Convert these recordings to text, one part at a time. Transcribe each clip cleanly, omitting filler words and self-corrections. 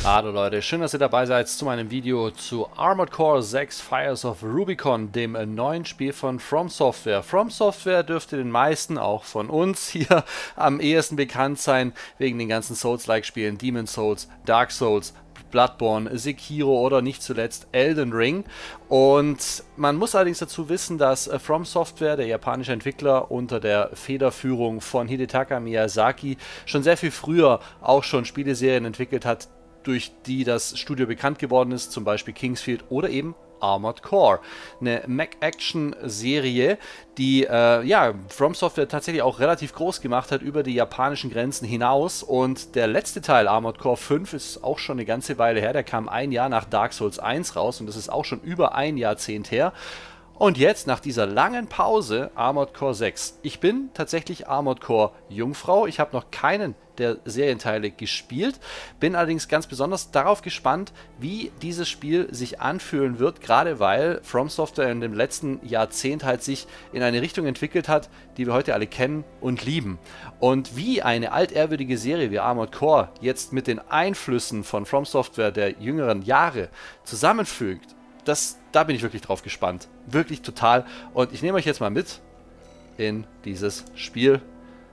Hallo Leute, schön, dass ihr dabei seid zu meinem Video zu Armored Core 6 Fires of Rubicon, dem neuen Spiel von From Software. From Software dürfte den meisten, auch von uns hier, am ehesten bekannt sein, wegen den ganzen Souls-like-Spielen Demon's Souls, Dark Souls, Bloodborne, Sekiro oder nicht zuletzt Elden Ring. Und man muss allerdings dazu wissen, dass From Software, der japanische Entwickler unter der Federführung von Hidetaka Miyazaki, schon sehr viel früher auch schon Spieleserien entwickelt hat, durch die das Studio bekannt geworden ist, zum Beispiel Kingsfield oder eben Armored Core. Eine Mac-Action-Serie, die From Software tatsächlich auch relativ groß gemacht hat über die japanischen Grenzen hinaus. Und der letzte Teil, Armored Core 5, ist auch schon eine ganze Weile her. Der kam ein Jahr nach Dark Souls 1 raus und das ist auch schon über ein Jahrzehnt her. Und jetzt, nach dieser langen Pause, Armored Core 6. Ich bin tatsächlich Armored Core Jungfrau. Ich habe noch keinen der Serienteile gespielt. Bin allerdings ganz besonders darauf gespannt, wie dieses Spiel sich anfühlen wird, gerade weil From Software in dem letzten Jahrzehnt halt sich in eine Richtung entwickelt hat, die wir heute alle kennen und lieben. Und wie eine altehrwürdige Serie wie Armored Core jetzt mit den Einflüssen von From Software der jüngeren Jahre zusammenfügt, da bin ich wirklich drauf gespannt. Wirklich total. Und ich nehme euch jetzt mal mit in dieses Spiel.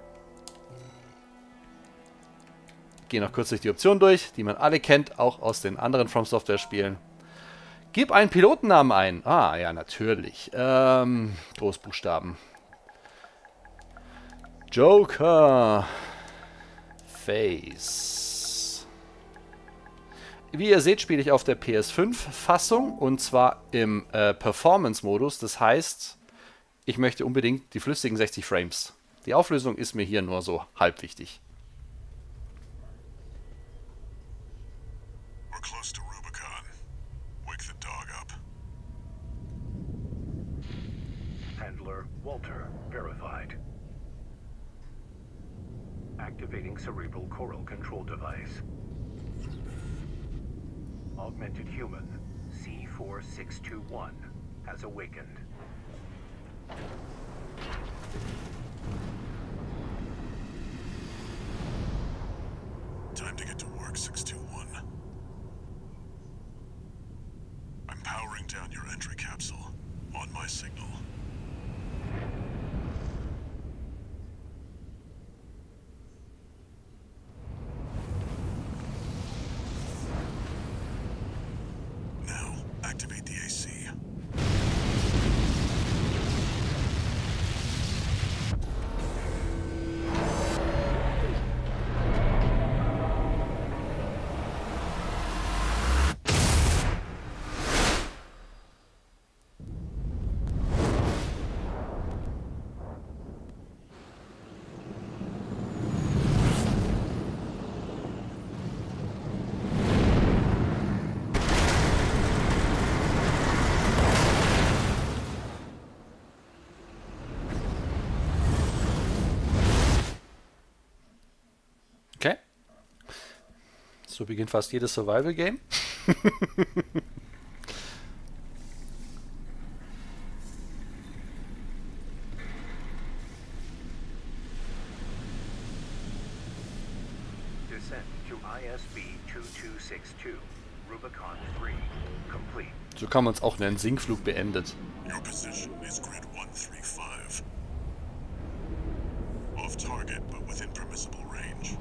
Gehe noch kurz durch die Optionen durch, die man alle kennt, auch aus den anderen From Software Spielen. Gib einen Pilotennamen ein. Ah, ja, natürlich. Großbuchstaben. Joker. Face. Wie ihr seht, spiele ich auf der PS5-Fassung und zwar im Performance-Modus. Das heißt, ich möchte unbedingt die flüssigen 60 Frames. Die Auflösung ist mir hier nur so halb wichtig. We're close to Rubicon. Wake the dog up. Handler Walter verified. Activating cerebral coral control device. Augmented human C4621 has awakened. Time to get to work, 621. I'm powering down your entry capsule. On my signal. Now, activate the AC. Okay. So beginnt fast jedes Survival-Game. Descent to ISB 2262. Rubicon 3 complete. So kann man es auch nennen. Sinkflug beendet. Your position is grid 135. Off target, but within permissible range.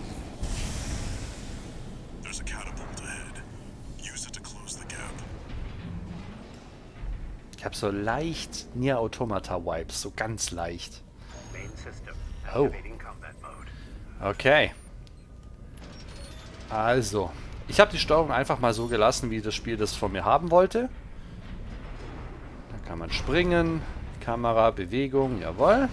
There's a catapult ahead. Use it to close the gap. Ich habe so leicht Nier Automata-Vibes. So ganz leicht. Main system Oh. activating combat mode. Okay. Also, ich habe die Steuerung einfach mal so gelassen, wie das Spiel das von mir haben wollte. Da kann man springen, Kamera, Bewegung, jawohl.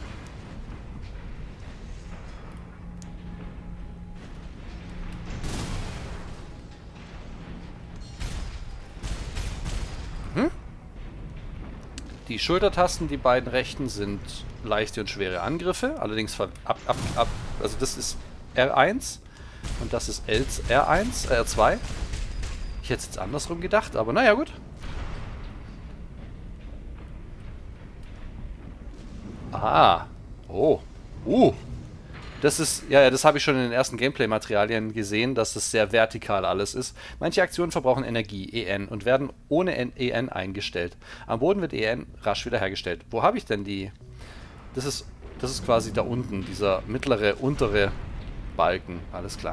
Die Schultertasten, die beiden rechten, sind leichte und schwere Angriffe. Allerdings also das ist R1 und das ist R2. Ich hätte es jetzt andersrum gedacht, aber naja, gut. Ah. Oh. Das ist, ja, das habe ich schon in den ersten Gameplay-Materialien gesehen, dass es sehr vertikal alles ist. Manche Aktionen verbrauchen Energie, EN, und werden ohne EN eingestellt. Am Boden wird EN rasch wiederhergestellt. Wo habe ich denn die? Das ist quasi da unten, dieser mittlere, untere Balken. Alles klar.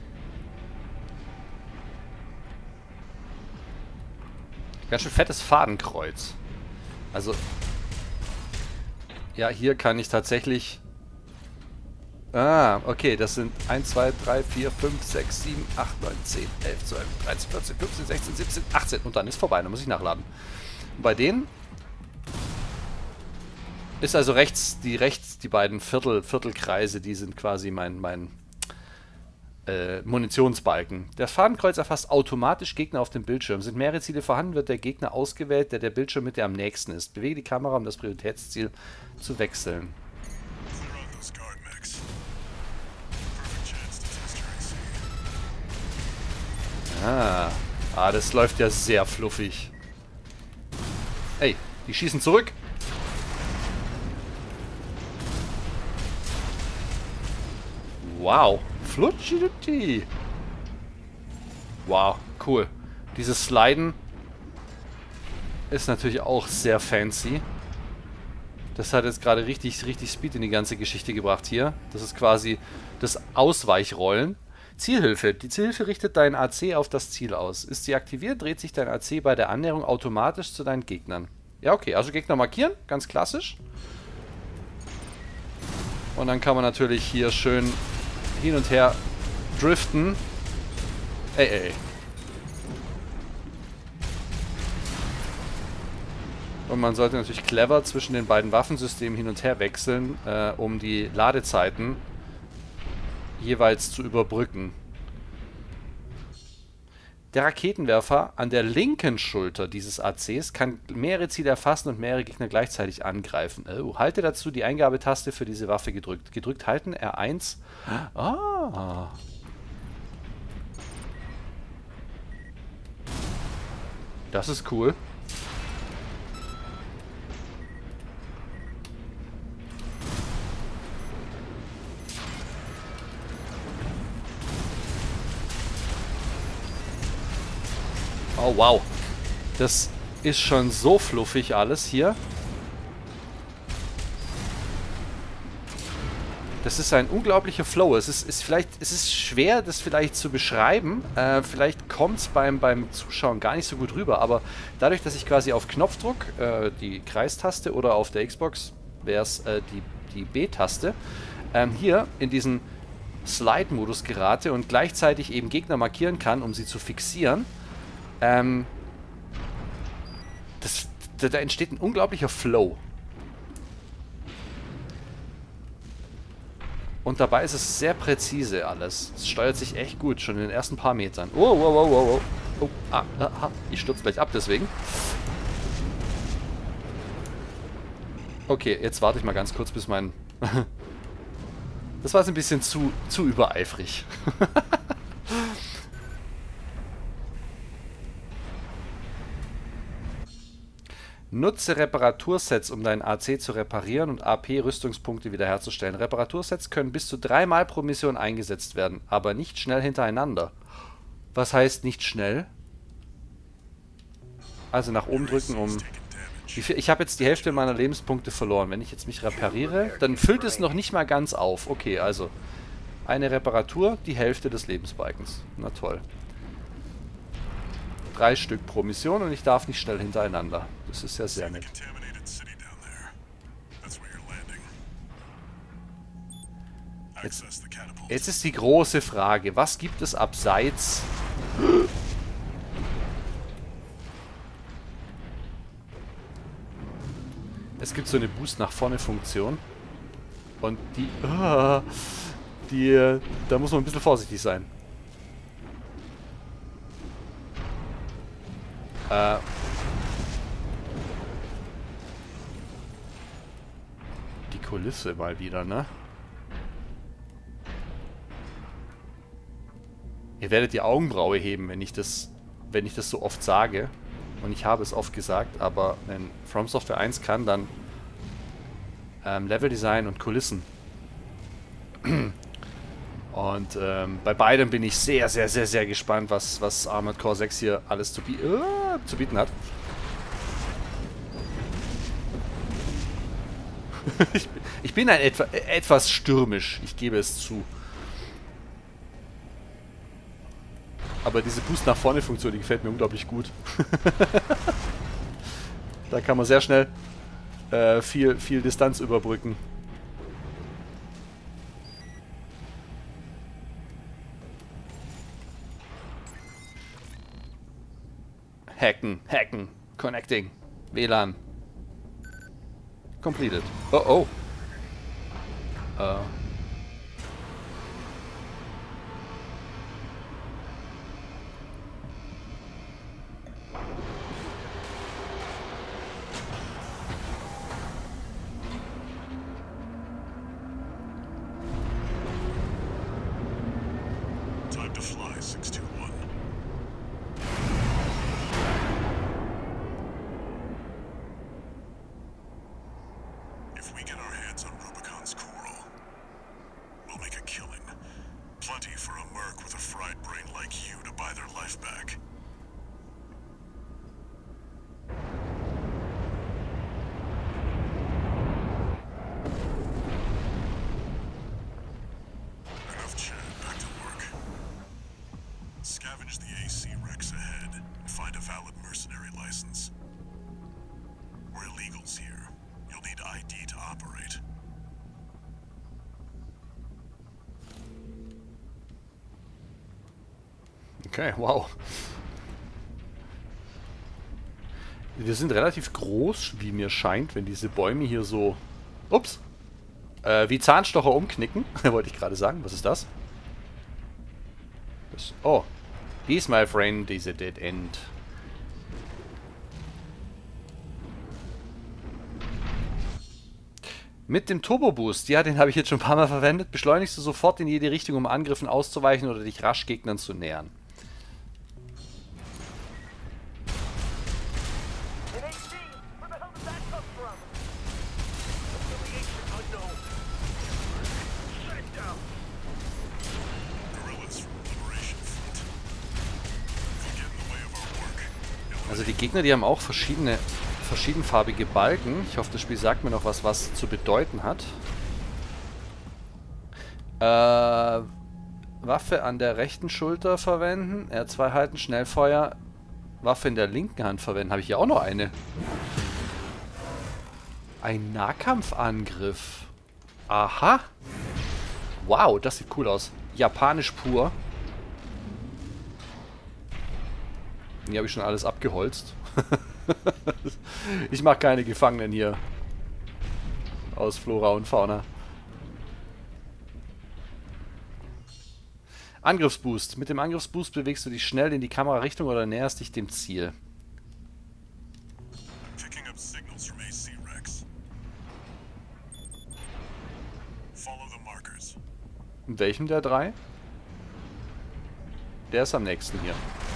Ganz schön fettes Fadenkreuz. Also, ja, hier kann ich tatsächlich... Ah, okay, das sind 1, 2, 3, 4, 5, 6, 7, 8, 9, 10, 11, 12, 13, 14, 15, 16, 17, 18 und dann ist vorbei, dann muss ich nachladen. Und bei denen ist also rechts die beiden Viertelkreise, die sind quasi mein Munitionsbalken. Der Fadenkreuz erfasst automatisch Gegner auf dem Bildschirm. Sind mehrere Ziele vorhanden, wird der Gegner ausgewählt, der Bildschirmmitte am nächsten ist. Bewege die Kamera, um das Prioritätsziel zu wechseln. Das läuft ja sehr fluffig. Ey, die schießen zurück. Wow. Flutschi. Wow, cool. Dieses Sliden ist natürlich auch sehr fancy. Das hat jetzt gerade richtig Speed in die ganze Geschichte gebracht hier. Das ist quasi das Ausweichrollen. Zielhilfe. Die Zielhilfe richtet deinen AC auf das Ziel aus. Ist sie aktiviert, dreht sich dein AC bei der Annäherung automatisch zu deinen Gegnern. Ja, okay. Also Gegner markieren. Ganz klassisch. Und dann kann man natürlich hier schön hin und her driften. Ey. Und man sollte natürlich clever zwischen den beiden Waffensystemen hin und her wechseln, um die Ladezeiten jeweils zu überbrücken. Der Raketenwerfer an der linken Schulter dieses ACs kann mehrere Ziele erfassen und mehrere Gegner gleichzeitig angreifen. Oh, halte dazu die Eingabetaste für diese Waffe gedrückt. Gedrückt halten, R1. Ah. Das ist cool. Oh, wow. Das ist schon so fluffig alles hier. Das ist ein unglaublicher Flow. Es ist schwer, das vielleicht zu beschreiben. Vielleicht kommt es beim Zuschauen gar nicht so gut rüber. Aber dadurch, dass ich quasi auf Knopfdruck, die Kreistaste, oder auf der Xbox wäre es die B-Taste, hier in diesen Slide-Modus gerate und gleichzeitig eben Gegner markieren kann, um sie zu fixieren, da entsteht ein unglaublicher Flow. Und dabei ist es sehr präzise alles. Es steuert sich echt gut, schon in den ersten paar Metern. Oh, ich stürze gleich ab deswegen. Okay, jetzt warte ich mal ganz kurz, bis mein... Das war jetzt ein bisschen zu übereifrig. Nutze Reparatursets, um deinen AC zu reparieren und AP-Rüstungspunkte wiederherzustellen. Reparatursets können bis zu 3-mal pro Mission eingesetzt werden, aber nicht schnell hintereinander. Was heißt nicht schnell? Also nach oben drücken, um... Ich habe jetzt die Hälfte meiner Lebenspunkte verloren. Wenn ich jetzt mich repariere, dann füllt es noch nicht mal ganz auf. Okay, also eine Reparatur, die Hälfte des Lebensbalkens. Na toll. 3 Stück pro Mission und ich darf nicht schnell hintereinander. Das ist ja sehr nett. Jetzt ist die große Frage, was gibt es abseits... Es gibt so eine Boost nach vorne Funktion und da muss man ein bisschen vorsichtig sein. Die Kulisse mal wieder, ne? Ihr werdet die Augenbraue heben, wenn ich das so oft sage. Und ich habe es oft gesagt, aber wenn From Software 1 kann, dann Leveldesign und Kulissen. Und bei beidem bin ich sehr, sehr, sehr, sehr gespannt, was Armored Core 6 hier alles zu bieten hat. Ich bin etwas stürmisch, ich gebe es zu. Aber diese Boost nach vorne Funktion, die gefällt mir unglaublich gut. Da kann man sehr schnell viel Distanz überbrücken. Hacken, connecting, WLAN. Completed. Oh oh. Time to fly, 621. If we get our hands on Rubicon's coral, we'll make a killing. Plenty for a merc with a fried brain like you to buy their life back. Enough chat, back to work. Scavenge the AC Rex ahead and find a valid mercenary license. We're illegals here. You'll need ID to operate. Okay, wow. Wir sind relativ groß, wie mir scheint, wenn diese Bäume hier so... Ups! Wie Zahnstocher umknicken, wollte ich gerade sagen. Was ist das? Oh. He's my friend, is a dead end. Mit dem Turbo Boost, ja, den habe ich jetzt schon ein paar Mal verwendet, beschleunigst du sofort in jede Richtung, um Angriffen auszuweichen oder dich rasch Gegnern zu nähern. Also die Gegner, die haben auch verschiedenfarbige Balken. Ich hoffe, das Spiel sagt mir noch was zu bedeuten hat. Waffe an der rechten Schulter verwenden. R2 halten, Schnellfeuer. Waffe in der linken Hand verwenden. Habe ich hier auch noch eine. Ein Nahkampfangriff. Aha. Wow, das sieht cool aus. Japanisch pur. Hier habe ich schon alles abgeholzt. Ich mache keine Gefangenen hier. Aus Flora und Fauna. Angriffsboost. Mit dem Angriffsboost bewegst du dich schnell in die Kamerarichtung oder näherst dich dem Ziel. Picking up signals from AC Rex. Follow the markers. In welchem der drei? Der ist am nächsten hier.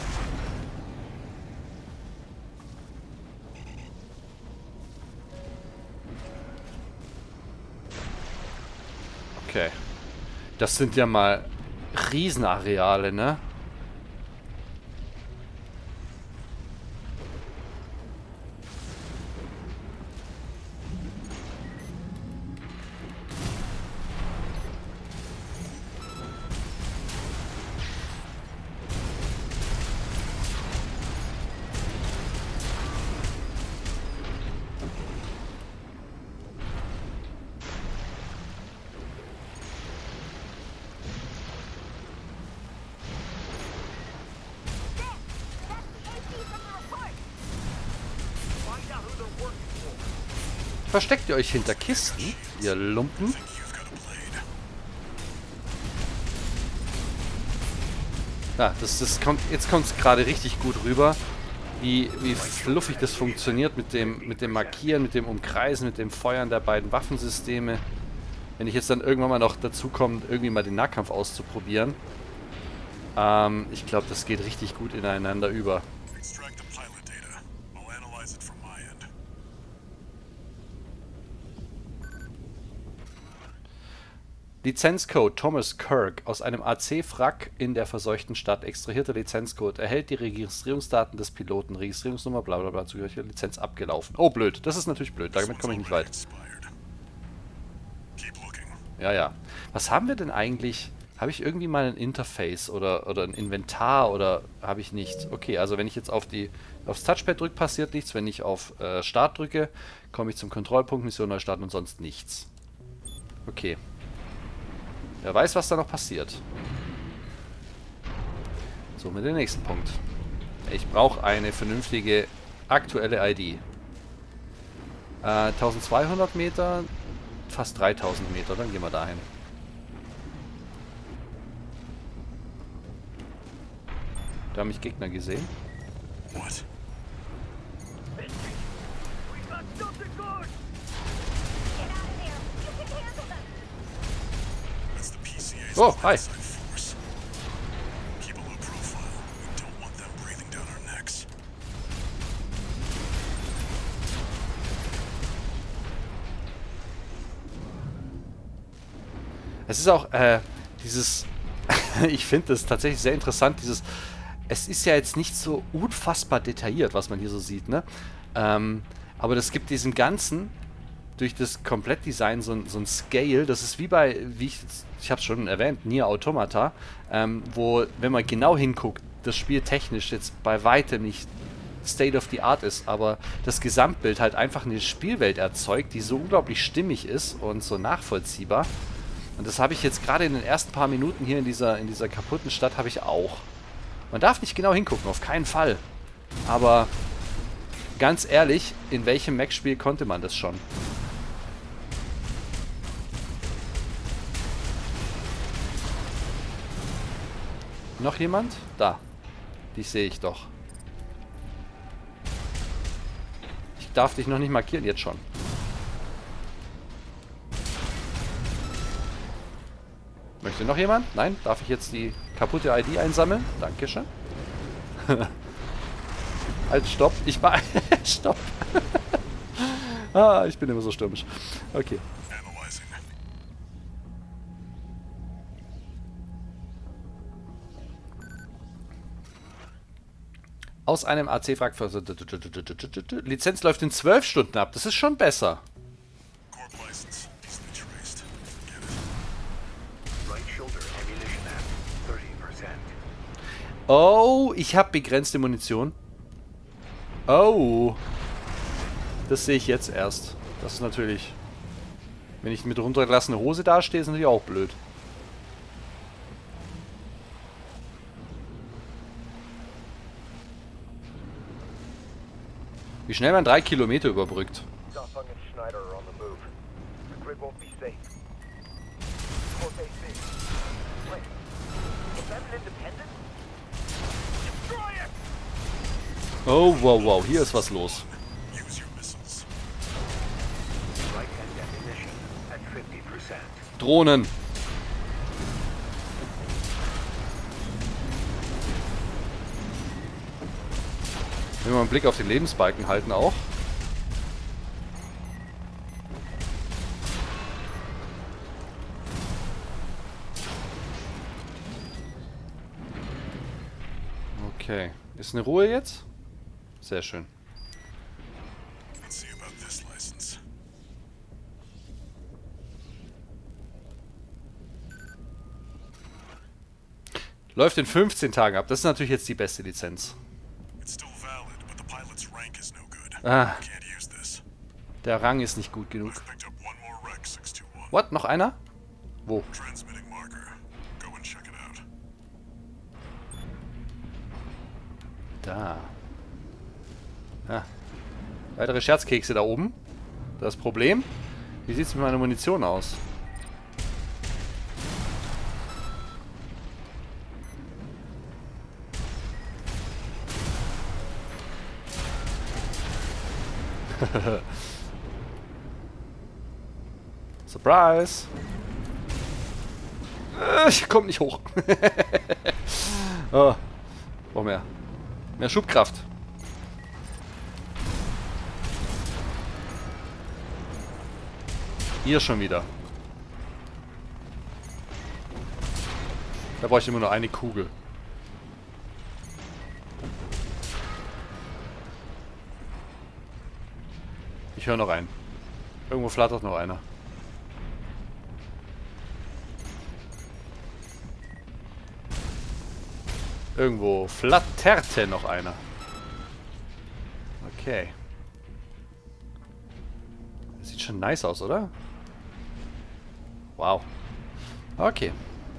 Okay. Das sind ja mal Riesenareale, ne? Versteckt ihr euch hinter Kisten, ihr Lumpen? Ja, jetzt kommt es gerade richtig gut rüber, wie fluffig das funktioniert mit dem Markieren, mit dem Umkreisen, mit dem Feuern der beiden Waffensysteme. Wenn ich jetzt dann irgendwann mal noch dazu komme, irgendwie mal den Nahkampf auszuprobieren. Ich glaube, das geht richtig gut ineinander über. Extract the pilot data. I'll analyze it from my end. Lizenzcode Thomas Kirk aus einem AC-Wrack in der verseuchten Stadt. Extrahierter Lizenzcode. Erhält die Registrierungsdaten des Piloten. Registrierungsnummer, bla bla bla. Zugehörige Lizenz abgelaufen. Oh, blöd. Das ist natürlich blöd. Damit komme ich nicht weit. Ja, ja. Was haben wir denn eigentlich? Habe ich irgendwie mal ein Interface oder ein Inventar oder habe ich nicht? Okay, also wenn ich jetzt aufs Touchpad drücke, passiert nichts. Wenn ich auf Start drücke, komme ich zum Kontrollpunkt, Mission neu starten und sonst nichts. Okay. Wer weiß, was da noch passiert. So, mit dem nächsten Punkt. Ich brauche eine vernünftige aktuelle ID. 1200 Meter, fast 3000 Meter, dann gehen wir dahin. Da haben mich Gegner gesehen. What? That's the PCA's Oh, hi. outside force. Keep a low profile. We don't want them breathing down our necks. Es ist auch, dieses... ich finde das tatsächlich sehr interessant, dieses... Es ist ja jetzt nicht so unfassbar detailliert, was man hier so sieht, ne? Aber das gibt diesem Ganzen, durch das Komplettdesign so ein Scale, das ist wie bei, ich habe es schon erwähnt, Nier Automata, wo, wenn man genau hinguckt, das Spiel technisch jetzt bei weitem nicht State of the Art ist, aber das Gesamtbild halt einfach eine Spielwelt erzeugt, die so unglaublich stimmig ist und so nachvollziehbar. Und das habe ich jetzt gerade in den ersten paar Minuten hier in dieser kaputten Stadt habe ich auch. Man darf nicht genau hingucken, auf keinen Fall. Aber ganz ehrlich, in welchem Mech-Spiel konnte man das schon? Noch jemand? Da. Die sehe ich doch. Ich darf dich noch nicht markieren, jetzt schon. Möchte noch jemand? Nein? Darf ich jetzt die kaputte ID einsammeln? Dankeschön. Halt, stopp. Ich war... stopp. Ich bin immer so stürmisch. Okay. Analyzing. Aus einem AC-Wrack... Lizenz läuft in 12 Stunden ab. Das ist schon besser. Corp license. Easily traced. Get it. Right shoulder ammunition at 30%. Oh, ich habe begrenzte Munition. Oh. Das sehe ich jetzt erst. Das ist natürlich... Wenn ich mit runtergelassener Hose dastehe, ist natürlich auch blöd. Wie schnell man 3 Kilometer überbrückt. Dafang and Schneider are on the move. The grid won't be safe. Corp AC. Wait. Is that an independent? Destroy it! Oh, wow, wow. Hier ist was los. Use your missiles. Right hand ammunition at 50%. Drohnen. Wenn wir einen Blick auf den Lebensbalken halten auch. Okay. Ist eine Ruhe jetzt? Sehr schön. Let's see about this license. Läuft in 15 Tagen ab. Das ist natürlich jetzt die beste Lizenz. It's still valid, but the pilot's rank is no good. Ah, Can't use this. der Rang ist nicht gut genug. I've picked up one more wreck, 621. What? Noch einer? Wo? Transmitting marker. Go and check it out. Da. Ah. Weitere Scherzkekse da oben. Das Problem. Wie sieht es mit meiner Munition aus? Surprise! Ich komm nicht hoch. Oh, brauch mehr. Mehr Schubkraft. Hier schon wieder. Da brauche ich immer nur eine Kugel. Ich höre noch einen. Irgendwo flattert noch einer. Irgendwo flatterte noch einer. Okay. Das sieht schon nice aus, oder? Wow. Okay.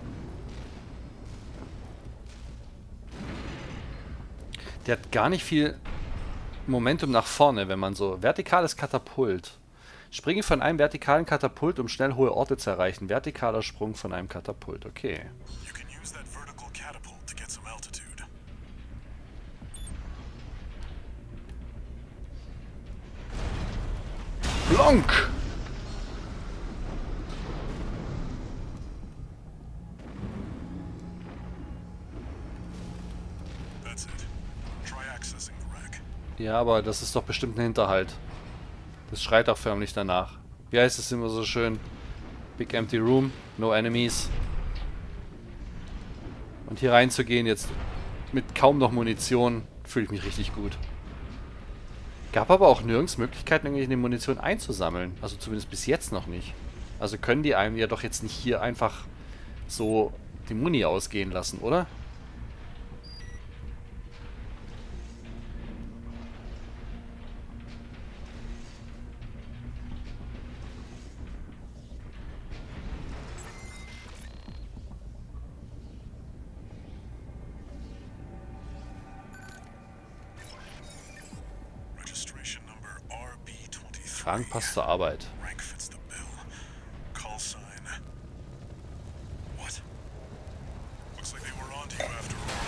Der hat gar nicht viel Momentum nach vorne, wenn man so... Vertikales Katapult. Springe von einem vertikalen Katapult, um schnell hohe Orte zu erreichen. Vertikaler Sprung von einem Katapult. Okay. You can use that vertical catapult to get some altitude. Blonk! That's it. Try accessing the rack. Ja, aber das ist doch bestimmt ein Hinterhalt. Das schreit auch förmlich danach. Wie heißt es immer so schön? Big empty room, no enemies. Und hier reinzugehen jetzt mit kaum noch Munition, fühle ich mich richtig gut. Gab aber auch nirgends Möglichkeiten, irgendwie eine Munition einzusammeln. Also zumindest bis jetzt noch nicht. Also können die einem ja doch jetzt nicht hier einfach so die Muni ausgehen lassen, oder? Registration number RB23. Frank passt zur Arbeit. Rank fits the bill. Call sign. What? Looks like they were onto you after all.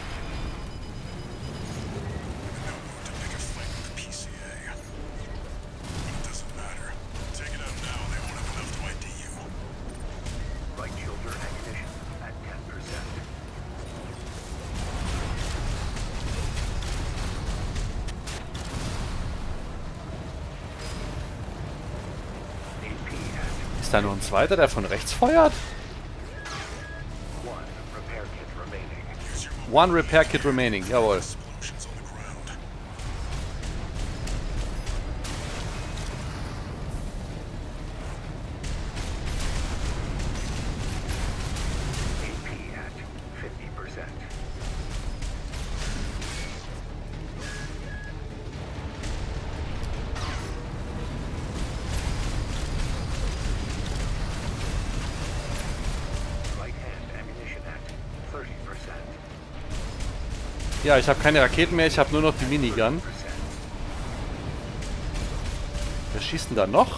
In no mood to pick a fight with the PCA. But it doesn't matter. Take it out now, they won't have enough to ID you. Right shoulder ammunition at 10%. AP at Ist da nur ein zweiter, der von rechts feuert? 1. Repair kit remaining. Use your One Repair Kit remaining, jawohl. explosions on the ground. AP at 50%. Right hand ammunition at 30%. Ja, ich habe keine Raketen mehr, ich habe nur noch die Minigun. Wer schießt denn da noch?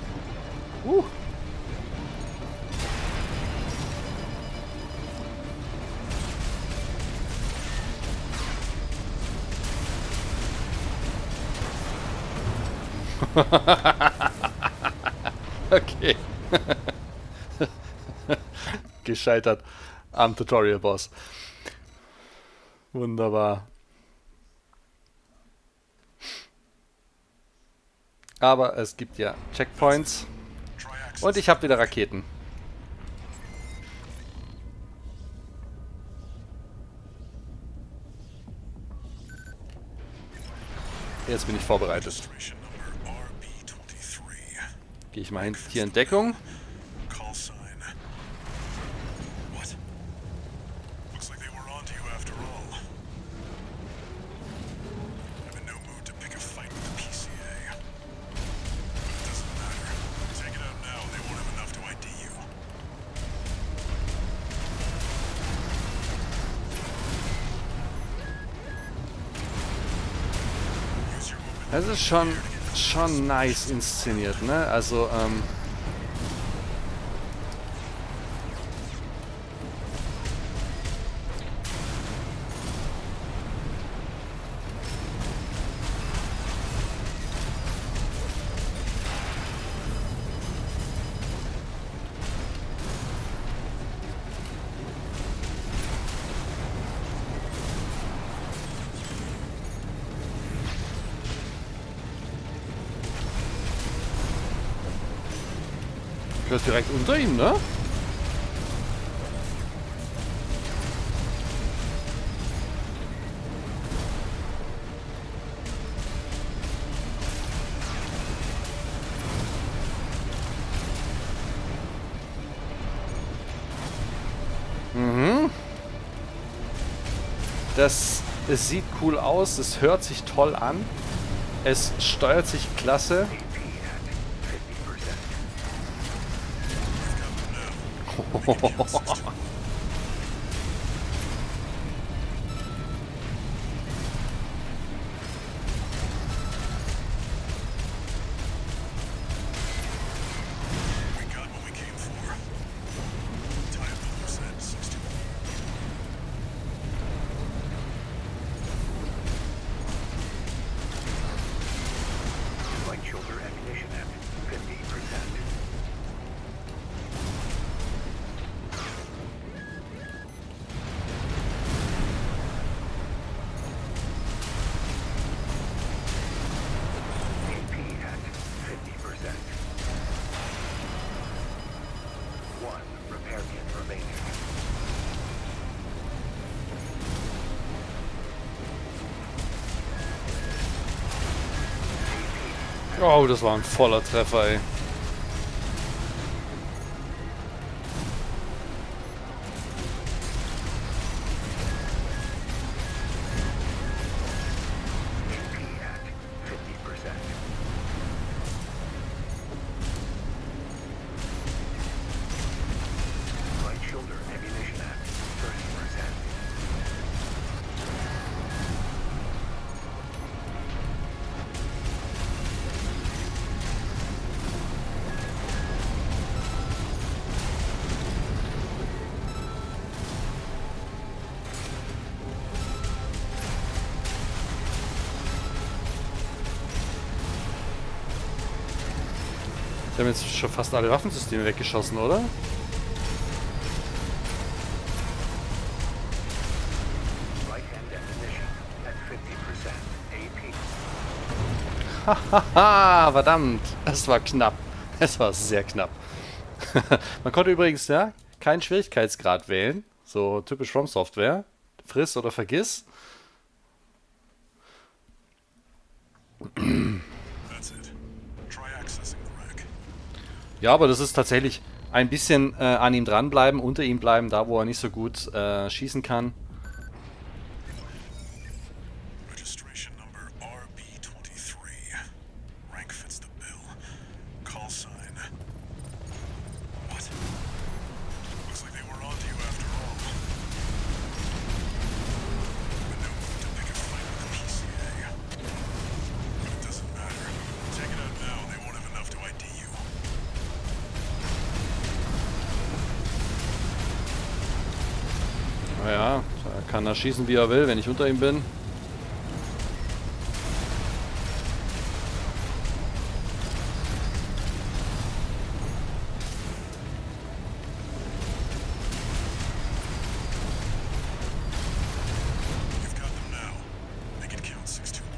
Okay. Gescheitert am Tutorial-Boss. Wunderbar. Aber es gibt ja Checkpoints. Try access. Und ich habe wieder Raketen. Jetzt bin ich vorbereitet. Registration number RB23. Gehe ich mal hier in Deckung. Call sign. What? Looks like they were onto you after all. I'm in no mood to pick a fight with the PCA. But it doesn't matter. Take it out now, they won't have enough to ID you. Use your movement. Das ist schon nice inszeniert, ne? Also, das ist direkt unter ihm, ne? Mhm. Das sieht cool aus, es hört sich toll an, es steuert sich klasse. Right shoulder ammunition at 50%. AP at 50%. One repair kit remaining. Oh, das war ein voller Treffer, ey. AP at 50%. Right shoulder ammunition at 30%. Wir haben jetzt schon fast alle Waffensysteme weggeschossen, oder? Right hand ammunition at 50%. AP. Haha, verdammt. Es war knapp. Es war sehr knapp. Man konnte übrigens ja keinen Schwierigkeitsgrad wählen. So typisch From Software. Friss oder vergiss. That's it. Try accessing the rack. Ja, aber das ist tatsächlich ein bisschen an ihm dranbleiben, unter ihm bleiben, da wo er nicht so gut schießen kann. Registration number RB23. Rank fits the bill. Call sign. What? Looks like they were on to you after all. But no move to pick a fight with the PCA. But it doesn't matter. Take it out now and they won't have enough to ID you. Naja, da kann er schießen, wie er will, wenn ich unter ihm bin. You've got them now. Make it count, 621.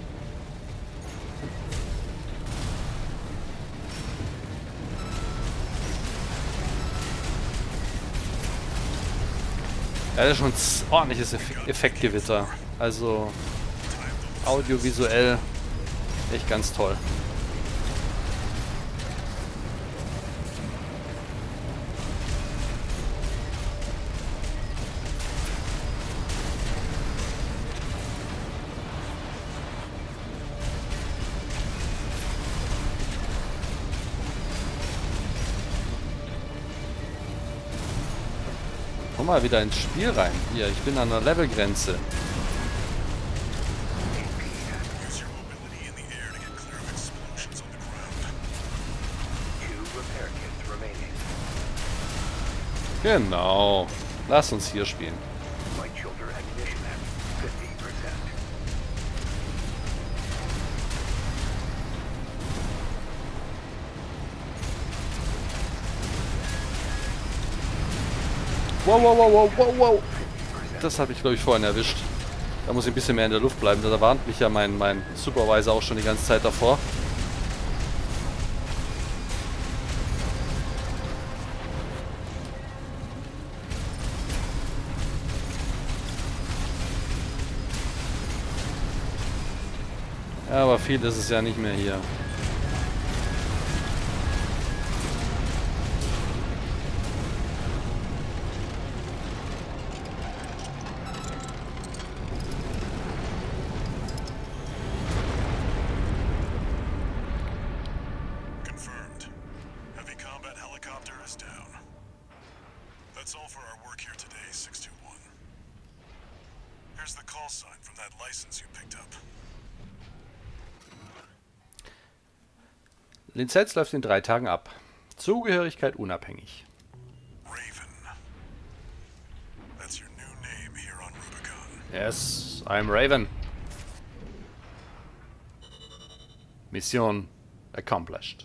Ja, das ist schon ein ordentliches Effektgewitter. Also audiovisuell echt ganz toll. Komm mal wieder ins Spiel rein. Hier, ich bin an der Levelgrenze. Use your mobility in the air to get clear of explosions on the ground. 2 repair kits remaining. Genau. Lass uns hier spielen. Right shoulder ammunition at 50%. Wow, wow, wow, wow, wow, wow. Das habe ich, glaube ich, vorhin erwischt. Da muss ich ein bisschen mehr in der Luft bleiben. Da warnt mich ja mein Supervisor auch schon die ganze Zeit davor. Ja, aber viel ist es ja nicht mehr hier. That's all for our work here today, 621. Here's the call sign from that license you picked up. Lizenz läuft in 3 Tagen ab. Zugehörigkeit unabhängig. Raven. That's your new name here on Rubicon. Yes, I'm Raven. Mission accomplished.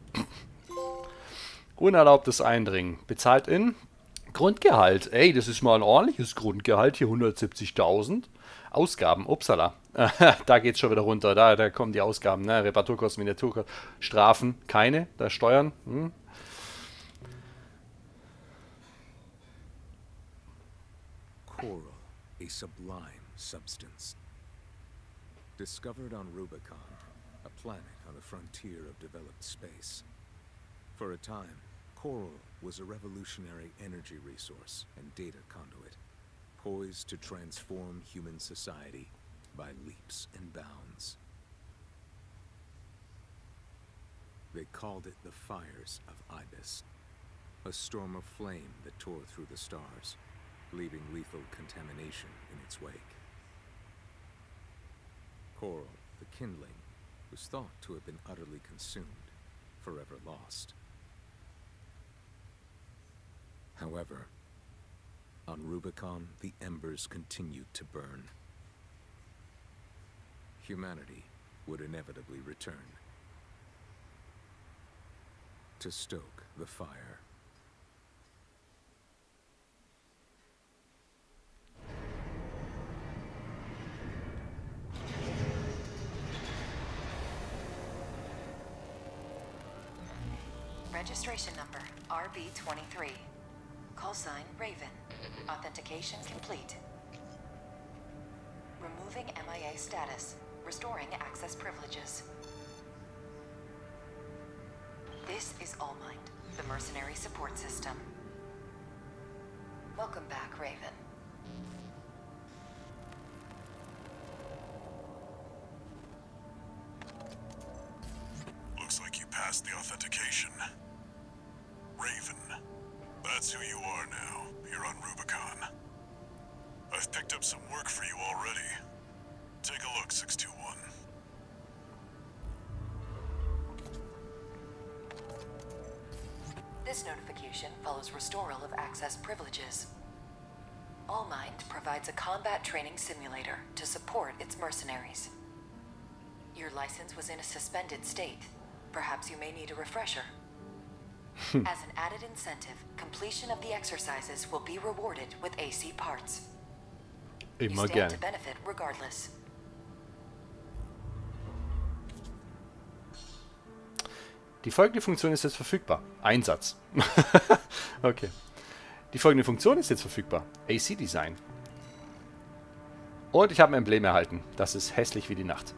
Unerlaubtes Eindringen. Bezahlt in Grundgehalt. Ey, das ist mal ein ordentliches Grundgehalt. Hier 170.000. Ausgaben. Upsala. Da geht's schon wieder runter. Da kommen die Ausgaben. Ne? Reparaturkosten, Miniaturkosten. Strafen. Keine. Da Steuern. Coral, a sublime substance. Discovered on Rubicon, a planet on the frontier of developed space. For a time, coral was a revolutionary energy resource and data conduit, poised to transform human society by leaps and bounds. They called it the Fires of Ibis, a storm of flame that tore through the stars, leaving lethal contamination in its wake. Coral, the kindling, was thought to have been utterly consumed, forever lost. However, on Rubicon, the embers continued to burn. Humanity would inevitably return to stoke the fire. Registration number RB23. Call sign Raven. Authentication complete. Removing MIA status. Restoring access privileges. This is All Might, the mercenary support system. Welcome back, Raven. Looks like you passed the authentication. Raven. That's who you are now, here on Rubicon. I've picked up some work for you already. Take a look, 621. This notification follows restoral of access privileges. All Might provides a combat training simulator to support its mercenaries. Your license was in a suspended state. Perhaps you may need a refresher. As an added incentive, completion of the exercises will be rewarded with AC parts. You Immer stand gerne. to benefit regardless. Die folgende Funktion ist jetzt verfügbar. Einsatz. Okay. Die folgende Funktion ist jetzt verfügbar. AC Design. Und ich habe ein Emblem erhalten. Das ist hässlich wie die Nacht.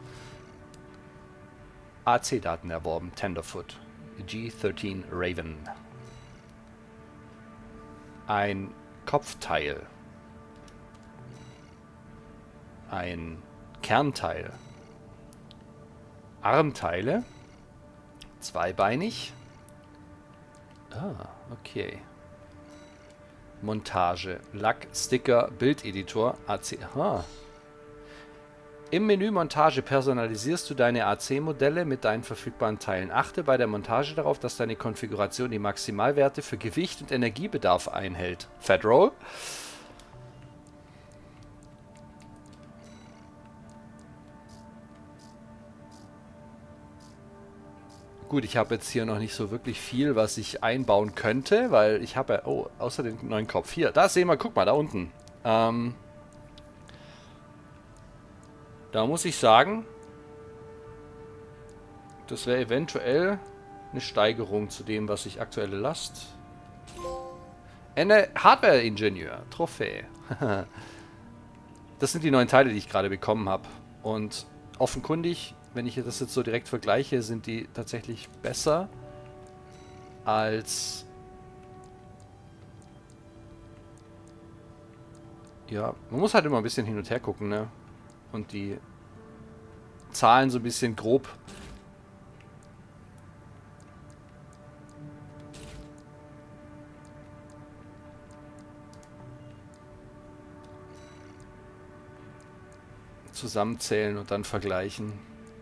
AC-Daten erworben. Tenderfoot. G13 Raven. Ein Kopfteil. Ein Kernteil. Armteile. Zweibeinig. Ah, okay. Montage. Lack, Sticker, Bildeditor, AC. Aha. Im Menü Montage personalisierst du deine AC-Modelle mit deinen verfügbaren Teilen. Achte bei der Montage darauf, dass deine Konfiguration die Maximalwerte für Gewicht und Energiebedarf einhält. Fedroll. Gut, ich habe jetzt hier noch nicht so wirklich viel, was ich einbauen könnte, weil ich habe ja... Oh, außer den neuen Kopf. Hier, da sehen wir, guck mal, da unten. Da muss ich sagen, das wäre eventuell eine Steigerung zu dem, was ich aktuelle Last... Eine Hardware-Ingenieur, Trophäe. Das sind die neuen Teile, die ich gerade bekommen habe. Und offenkundig, wenn ich das jetzt so direkt vergleiche, sind die tatsächlich besser als... Ja, man muss halt immer ein bisschen hin und her gucken, ne? Und die Zahlen so ein bisschen grob zusammenzählen und dann vergleichen.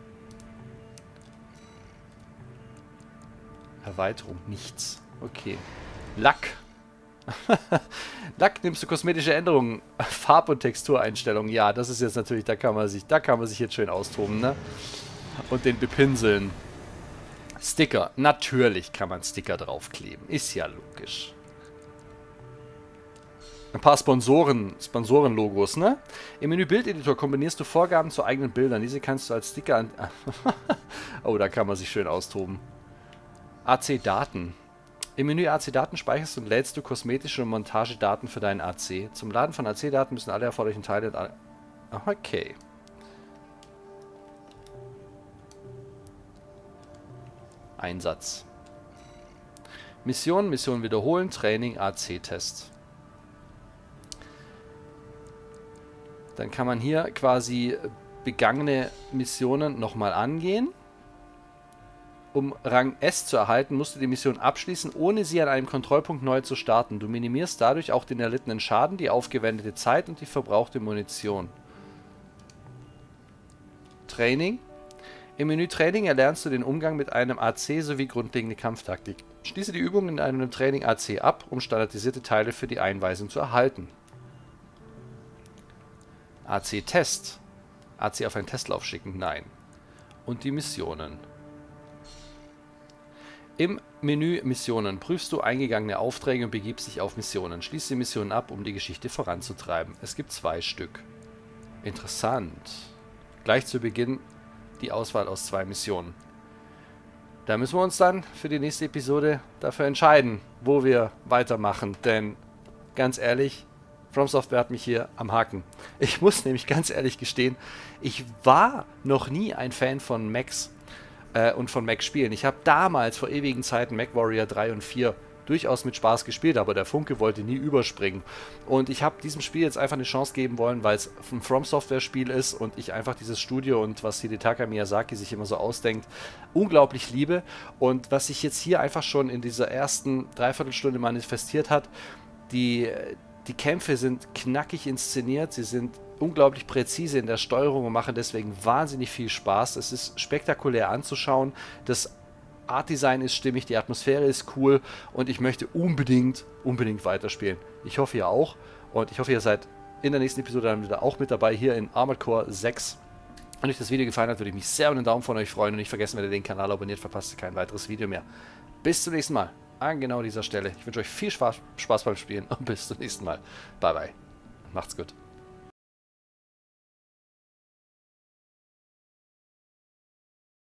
Erweiterung, nichts. Okay. Lack. Lack, nimmst du kosmetische Änderungen, Farb- und Textureinstellungen. Ja, das ist jetzt natürlich, da kann man sich jetzt schön austoben, ne? Und den bepinseln. Sticker. Natürlich kann man Sticker draufkleben. Ist ja logisch. Ein paar Sponsoren-Logos, ne? Im Menü Bildeditor kombinierst du Vorgaben zu eigenen Bildern. Diese kannst du als Sticker an... Oh, da kann man sich schön austoben. AC-Daten. Im Menü AC-Daten speicherst und lädst du kosmetische und Montagedaten für deinen AC. Zum Laden von AC-Daten müssen alle erforderlichen Teile... Okay. Einsatz. Mission wiederholen, Training, AC-Test. Dann kann man hier quasi begangene Missionen nochmal angehen. Um Rang S zu erhalten, musst du die Mission abschließen, ohne sie an einem Kontrollpunkt neu zu starten. Du minimierst dadurch auch den erlittenen Schaden, die aufgewendete Zeit und die verbrauchte Munition. Training. Im Menü Training erlernst du den Umgang mit einem AC sowie grundlegende Kampftaktik. Schließe die Übungen in einem Training AC ab, um standardisierte Teile für die Einweisung zu erhalten. AC-Test. AC auf einen Testlauf schicken? Nein. Und die Missionen. Im Menü Missionen prüfst du eingegangene Aufträge und begibst dich auf Missionen. Schließe die Missionen ab, um die Geschichte voranzutreiben. Es gibt 2 Stück. Interessant. Gleich zu Beginn die Auswahl aus 2 Missionen. Da müssen wir uns dann für die nächste Episode dafür entscheiden, wo wir weitermachen. Denn, ganz ehrlich, From Software hat mich hier am Haken. Ich muss nämlich ganz ehrlich gestehen, ich war noch nie ein Fan von Mechs und von Mech-Spielen. Ich habe damals vor ewigen Zeiten MechWarrior 3 und 4 durchaus mit Spaß gespielt, aber der Funke wollte nie überspringen. Und ich habe diesem Spiel jetzt einfach eine Chance geben wollen, weil es ein From Software Spiel ist und ich einfach dieses Studio und was Hidetaka Miyazaki sich immer so ausdenkt, unglaublich liebe. Und was sich jetzt hier einfach schon in dieser ersten Dreiviertelstunde manifestiert hat, die Kämpfe sind knackig inszeniert, sie sind unglaublich präzise in der Steuerung und machen deswegen wahnsinnig viel Spaß. Es ist spektakulär anzuschauen, das Artdesign ist stimmig, die Atmosphäre ist cool und ich möchte unbedingt weiterspielen. Ich hoffe ihr auch und ich hoffe ihr seid in der nächsten Episode dann wieder auch mit dabei hier in Armored Core 6. Wenn euch das Video gefallen hat, würde ich mich sehr um einen Daumen von euch freuen und nicht vergessen, wenn ihr den Kanal abonniert, verpasst ihr kein weiteres Video mehr. Bis zum nächsten Mal an genau dieser Stelle. Ich wünsche euch viel Spaß beim Spielen und bis zum nächsten Mal. Bye bye. Macht's gut.